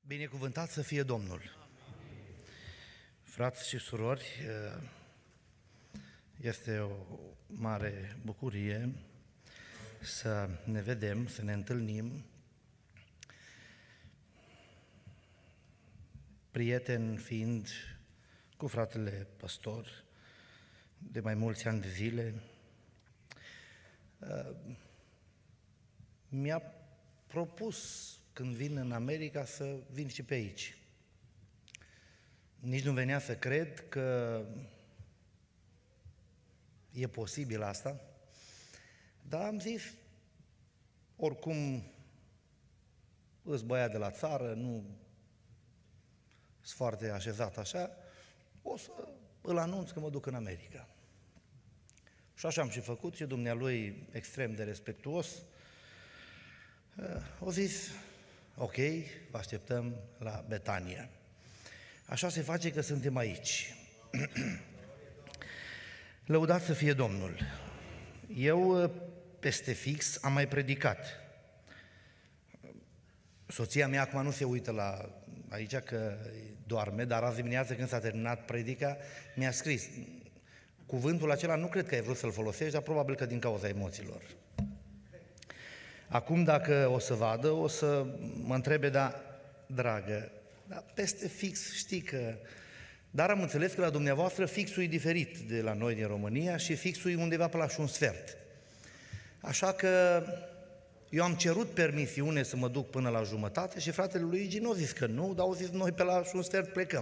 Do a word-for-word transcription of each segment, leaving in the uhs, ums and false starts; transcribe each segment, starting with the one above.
Binecuvântat să fie Domnul! Frați și surori, este o mare bucurie să ne vedem, să ne întâlnim, prieten fiind cu fratele păstor de mai mulți ani de zile. Mi-a propus când vin în America să vin și pe aici. Nici nu venea să cred că e posibil asta, dar am zis, oricum îs băiat de la țară, nu sunt foarte așezat așa, o să îl anunț că mă duc în America. Și așa am și făcut și dumnealui extrem de respectuos o zis, ok, vă așteptăm la Betania. Așa se face că suntem aici. Lăudat să fie Domnul! Eu, peste fix, am mai predicat. Soția mea acum nu se uită la aici că doarme, dar azi dimineață când s-a terminat predica, mi-a scris, cuvântul acela nu cred că ai vrut să-l folosești, dar probabil că din cauza emoțiilor. Acum, dacă o să vadă, o să mă întrebe, da, dragă, dar peste fix știi că... Dar am înțeles că la dumneavoastră fixul e diferit de la noi din România și fixul e undeva pe la și un sfert. Așa că eu am cerut permisiune să mă duc până la jumătate și fratele lui Luigi nu a zis că nu, dar au zis noi pe la și un sfert plecăm.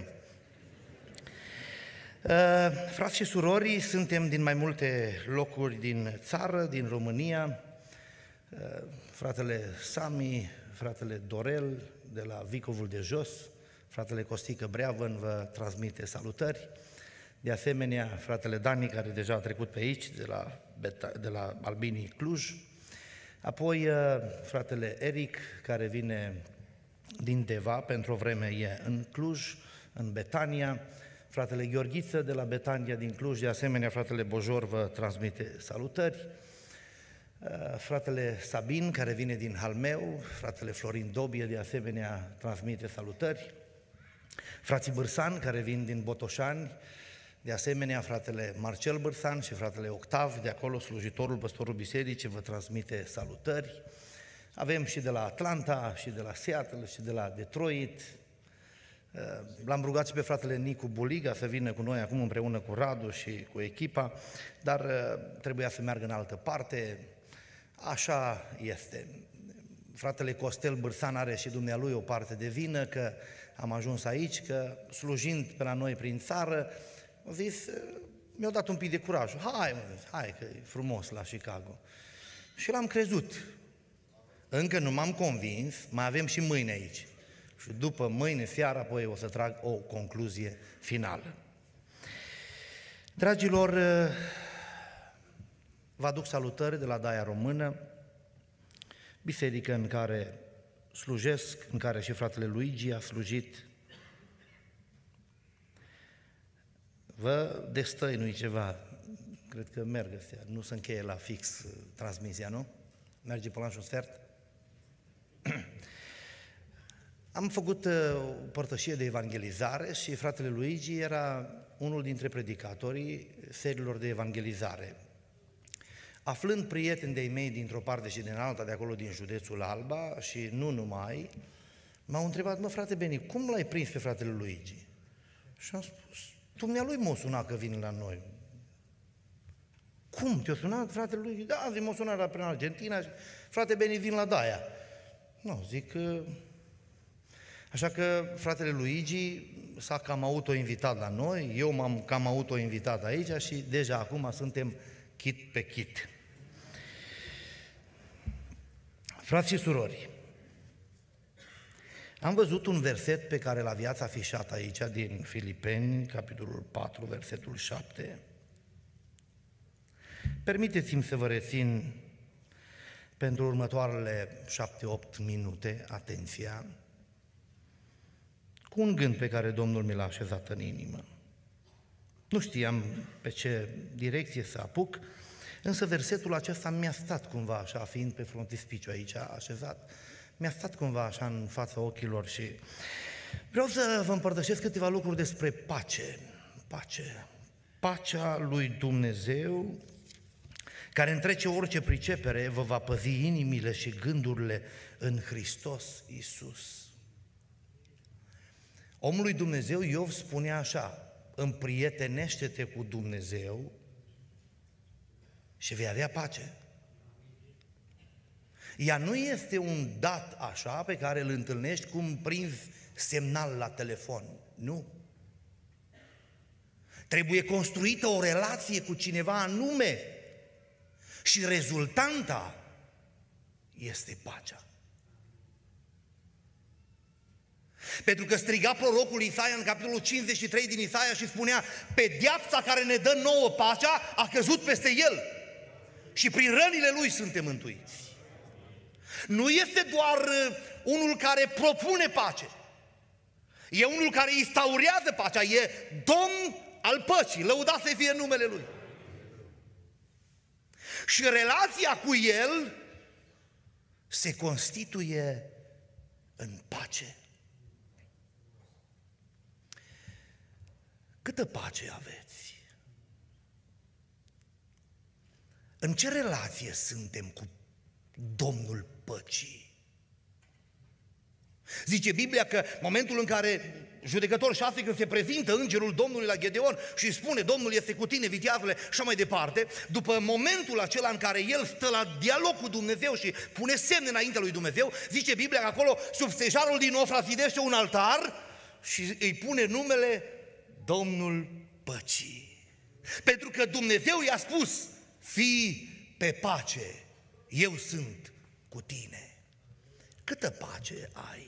Uh, frați și surori, suntem din mai multe locuri din țară, din România, uh, fratele Sami, fratele Dorel de la Vicovul de Jos, fratele Costică Breavăn vă transmite salutări, de asemenea fratele Dani, care deja a trecut pe aici, de la, Beta, de la Albinii Cluj, apoi uh, fratele Eric, care vine din Deva, pentru o vreme e în Cluj, în Betania, fratele Gheorghiță de la Betania din Cluj, de asemenea fratele Bojor vă transmite salutări, uh, fratele Sabin, care vine din Halmeu, fratele Florin Dobie, de asemenea transmite salutări, frații Bârsan, care vin din Botoșani, de asemenea fratele Marcel Bârsan și fratele Octav, de acolo slujitorul păstorul bisericii vă transmite salutări. Avem și de la Atlanta, și de la Seattle, și de la Detroit. L-am rugat și pe fratele Nicu Buliga să vină cu noi acum împreună cu Radu și cu echipa, dar trebuia să meargă în altă parte. Așa este. Fratele Costel Bârsan are și dumnealui o parte de vină că am ajuns aici, că slujind pe la noi prin țară, au zis, mi-au dat un pic de curaj. Hai, mă, hai că e frumos la Chicago. Și l-am crezut. Încă nu m-am convins, mai avem și mâine aici. Și după mâine seara, apoi o să trag o concluzie finală. Dragilor, vă aduc salutări de la Daia Română, biserică în care slujesc, în care și fratele Luigi a slujit. Vă destăinui ceva, cred că merg astea, nu se încheie la fix transmisia, nu? Merge până la și un sfert? Am făcut o părtășie de evangelizare și fratele Luigi era unul dintre predicatorii seriilor de evangelizare. Aflând prieteni de-ai mei dintr-o parte și din alta, de acolo din județul Alba și nu numai, m-au întrebat, mă frate Beni, cum l-ai prins pe fratele Luigi? Și am spus, dumnealui m-a sunat că vin la noi. Cum? Te-a sunat fratele Luigi? Da, zi m-a sunat la prin Argentina și frate Beni, vin la Daia. Nu, zic că... Așa că fratele Luigi s-a cam autoinvitat la noi, eu m-am cam autoinvitat aici și deja acum suntem chit pe chit. Frați și surori, am văzut un verset pe care l-aviați afișat aici din Filipeni, capitolul patru, versetul șapte. Permiteți-mi să vă rețin pentru următoarele șapte-opt minute atenția cu un gând pe care Domnul mi l-a așezat în inimă. Nu știam pe ce direcție să apuc, însă versetul acesta mi-a stat cumva așa, fiind pe frontispiciu aici așezat, mi-a stat cumva așa în fața ochilor și vreau să vă împărtășesc câteva lucruri despre pace. Pace. Pacea lui Dumnezeu, care întrece orice pricepere, vă va păzi inimile și gândurile în Hristos Iisus. Omul lui Dumnezeu, Iov, spunea așa: împrietenește-te cu Dumnezeu și vei avea pace. Ea nu este un dat așa pe care îl întâlnești cum prinzi semnal la telefon. Nu. Trebuie construită o relație cu cineva anume și rezultanta este pacea. Pentru că striga prorocul Isaia în capitolul cincizeci și trei din Isaia și spunea: pedeapsa care ne dă nouă pacea a căzut peste el și prin rănile lui suntem mântuiți. Nu este doar unul care propune pace, e unul care instaurează pacea, e Domn al păcii, lăudat să fie numele Lui. Și relația cu El se constituie în pace. Câtă pace aveți? În ce relație suntem cu Domnul păcii? Zice Biblia că momentul în care Judecător șase, când se prezintă îngerul Domnului la Gedeon și spune: Domnul este cu tine, viteazule, și așa mai departe, după momentul acela în care el stă la dialog cu Dumnezeu și pune semne înaintea lui Dumnezeu, zice Biblia că acolo, sub stejarul din Ofra, zidește un altar și îi pune numele Domnul păcii. Pentru că Dumnezeu i-a spus: fii pe pace, eu sunt cu tine. Câtă pace ai?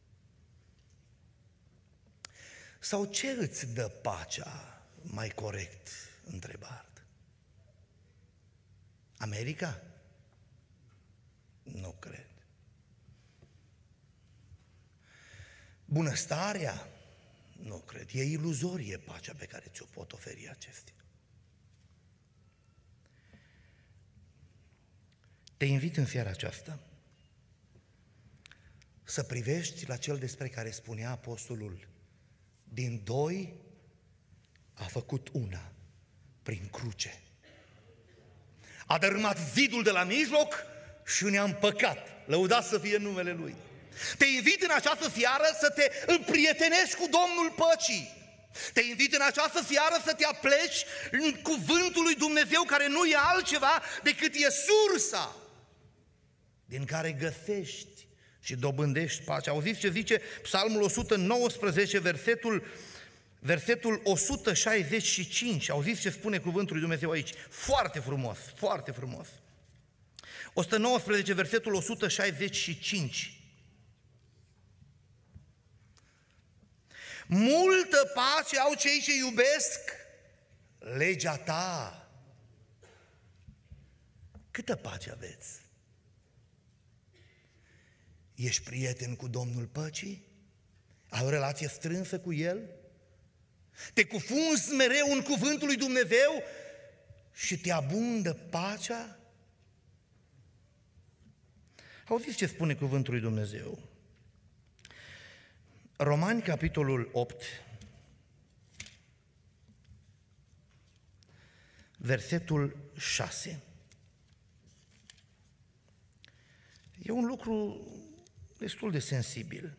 Sau ce îți dă pacea, mai corect întrebat? America? Nu cred. Bunăstarea? Nu cred. E iluzorie pacea pe care ți-o pot oferi acestea. Te invit în seara aceasta să privești la cel despre care spunea apostolul: din doi a făcut una prin cruce. A dărâmat zidul de la mijloc și ne-a împăcat. Lăudat să fie numele Lui. Te invit în această seară să te împrietenești cu Domnul păcii. Te invit în această seară să te apleci în cuvântul lui Dumnezeu, care nu e altceva decât e sursa din care găsești și dobândești pacea. Auziți ce zice Psalmul o sută nouăsprezece, versetul, versetul o sută șaizeci și cinci. Auziți ce spune cuvântul lui Dumnezeu aici? Foarte frumos, foarte frumos. o sută nouăsprezece, versetul o sută șaizeci și cinci. Multă pace au cei ce iubesc legea ta. Câtă pace aveți? Ești prieten cu Domnul păcii? Ai o relație strânsă cu El? Te cufunzi mereu în cuvântul lui Dumnezeu și te abundă pacea? Auziți ce spune cuvântul lui Dumnezeu? Romani, capitolul opt, versetul șase. E un lucru destul de sensibil.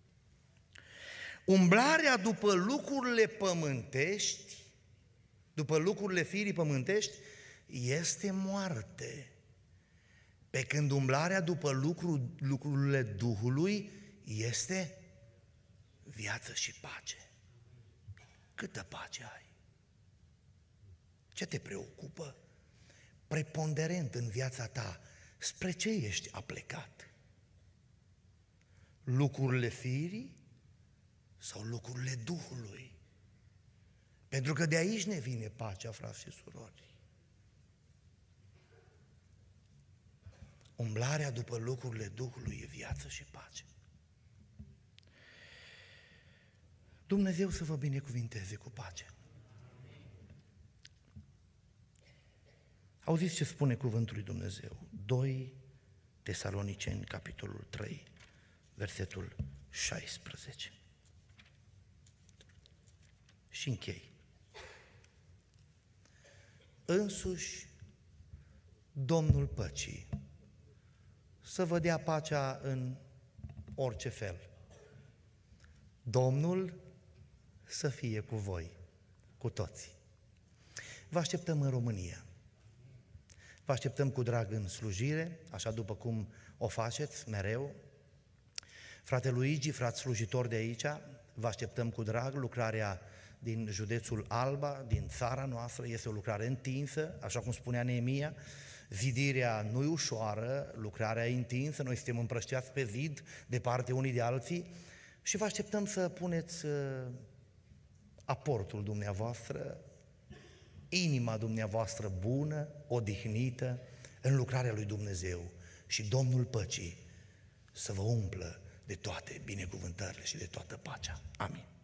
Umblarea după lucrurile pământești, după lucrurile firii pământești, este moarte. Pe când umblarea după lucru, lucrurile Duhului este viață și pace. Câtă pace ai? Ce te preocupă? Preponderent în viața ta, spre ce ești aplecat? Lucrurile firii sau lucrurile Duhului? Pentru că de aici ne vine pacea, frați și surori. Umblarea după lucrurile Duhului e viață și pace. Dumnezeu să vă binecuvinteze cu pace. Auziți ce spune cuvântul lui Dumnezeu? doi Tesaloniceni, capitolul trei. versetul șaisprezece. Și închei. Însuși Domnul păcii să vă dea pacea în orice fel. Domnul să fie cu voi, cu toții. Vă așteptăm în România. Vă așteptăm cu drag în slujire, așa după cum o faceți mereu. Frate Luigi, frați slujitori de aici, vă așteptăm cu drag. Lucrarea din județul Alba, din țara noastră, este o lucrare întinsă, așa cum spunea Neemia. Zidirea nu e ușoară, lucrarea e întinsă, noi suntem împrăștiați pe zid, departe unii de alții, și vă așteptăm să puneți aportul dumneavoastră, inima dumneavoastră bună, odihnită, în lucrarea lui Dumnezeu, și Domnul păcii să vă umplă de toate binecuvântările și de toată pacea. Amin.